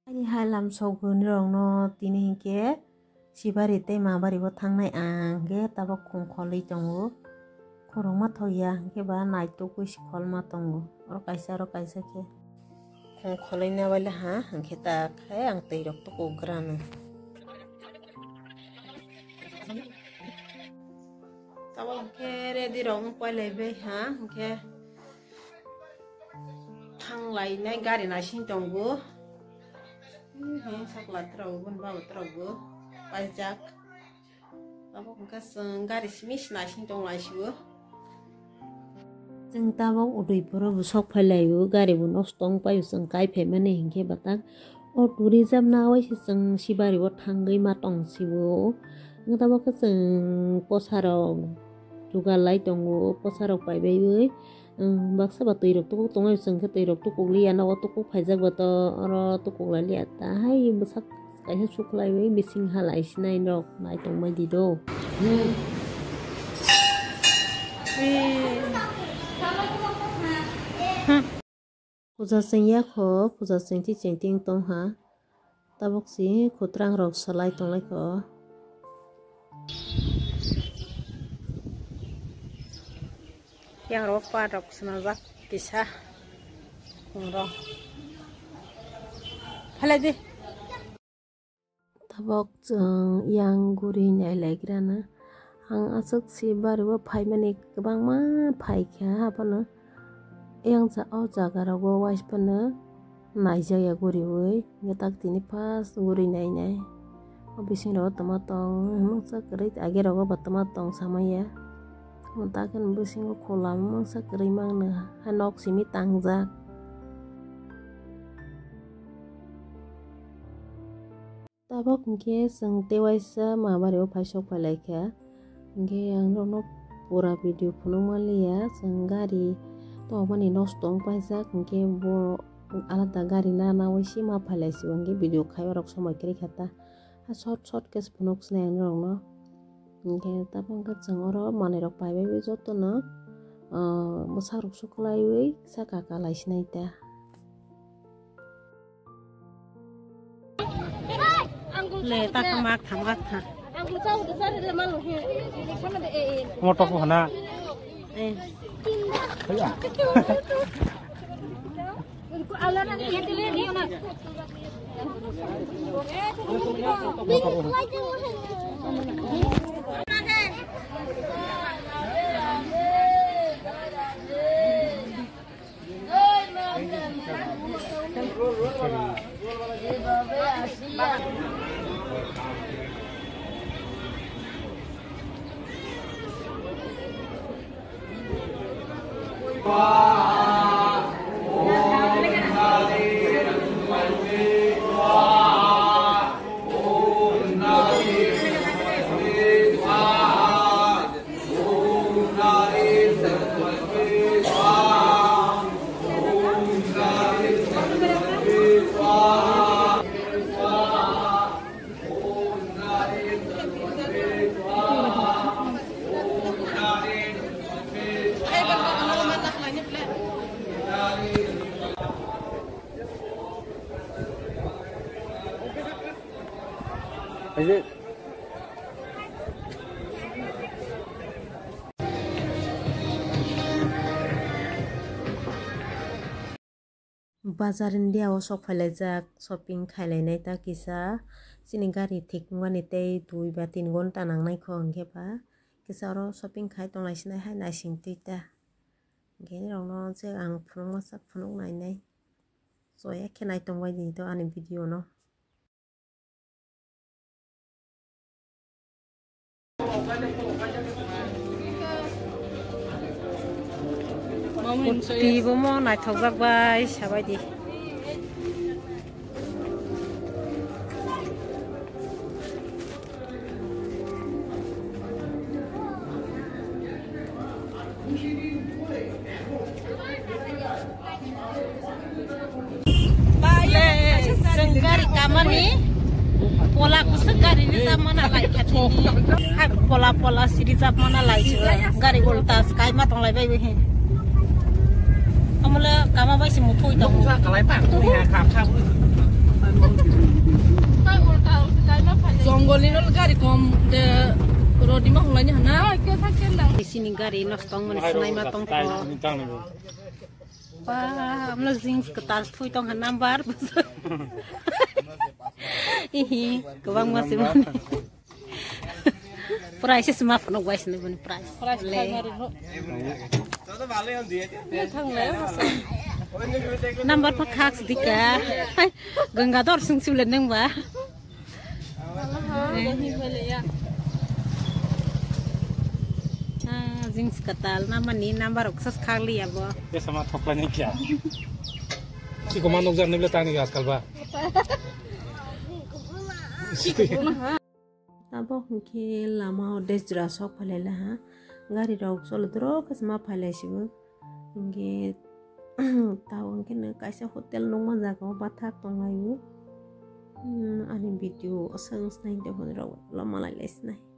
Ini halam sogun rong no tini ke sibari te ma bari bo thangnai ang ge tabo khongkholi tongo khorong ma thoya ke ba nai to ku sikhol ma tongo ro kaisa ke khongkholi na bale ha ke ta khai ang tei rok to ko grana tabo ke ready rong pale be ha ke thang lai nai gari na sing tongo sakla terau bun bawa terau pajak tabo ka gari simis na sing tong lai shu jeng tabo udui poro bu sok phalai bu gari bu nostong pai sung kai phe mane hingke batak o tourism na wai sung sibari bo thangai ma tong sibu ngtabo ka sung posaro jugalai tongo posaro pai bai bai baksa ba tui rok tu tongai sung ke tui rok tu kugli ana o tu ku phaijak ba to ro tu kugla li ata hai busak kai suklai bai bising halai sinai rok nai tong mai di do puja sing ya kho puja sing ti cheng ting tong ha tabok si khutrang rok salai tong lai ko yang ropa rok senazak kisah ngorong halai deh tabok yang guri nai laigrana ang asuk si baru phai mani kebang ma phai kha apana yang sa au jaga rogo wais pana nai jaya guri oi ngetak tini pas guri nai nai obising ro tomatong mangsa kerit age rogo batomatong sama ya mentakan bising kolam mangsa kerimang na hanok simi tangjak tabok ke sang tewaisa ma bare phai sok phalai kha ge yang rono pura video phunung malia sang gari to mani nostong paisa ke bo alata gari na na wisi ma phalai si wange video khai rok somoi kri khata ha short kes phunuk sneng rong no ge tapang ka changoro mane rok pai bai joto no mosa rok suklai wi saka ka lai sinai ta le ta kamak thamgat tha motor ko hana bazar India o sok phalajak shopping khailai ta kisa sini gari thik ngani tei 2 ba 3 gonta nangnai kho angke ba kisa ro shopping khai tonglai sinai hai nai sing tuita ge rong no je ang phunung ma sak phunung nai nai so ya khenai tongbai ni to ani video no Di bomo nai thokjak bai sabai di Senggari kamani pola kusegari ni zamana lai khatini hak pola siri zamana lai gari ultas kai ma tong lai bai bai amala kama bai si muthoi tong kalai pak tu ya kham kham Benggolin ol gari kom de rodi mah hulanya hana. Di sini gari nostong menisnai matong ko. Wah, melazing ketal thui tong nambar. Ihi, kebang masih mana? Price semua penuh guys nih bun price. Price mari no. Thang le. Nambar pakak sedikit. Genggator sung sulen neng ba. Jeans ketal nama ni nambar ukses kali ya bo. Ya sama thoklannya kya. Si komando jar nebla tani gas kalba. Tabok ke lama des jera sok palela ha. Gari rok solo dro kasma pale sibu. Nge tahu mungkin kaisa hotel nong mazaga batak tong layu. Ani video asal snack deh pun rawa lama lales naik.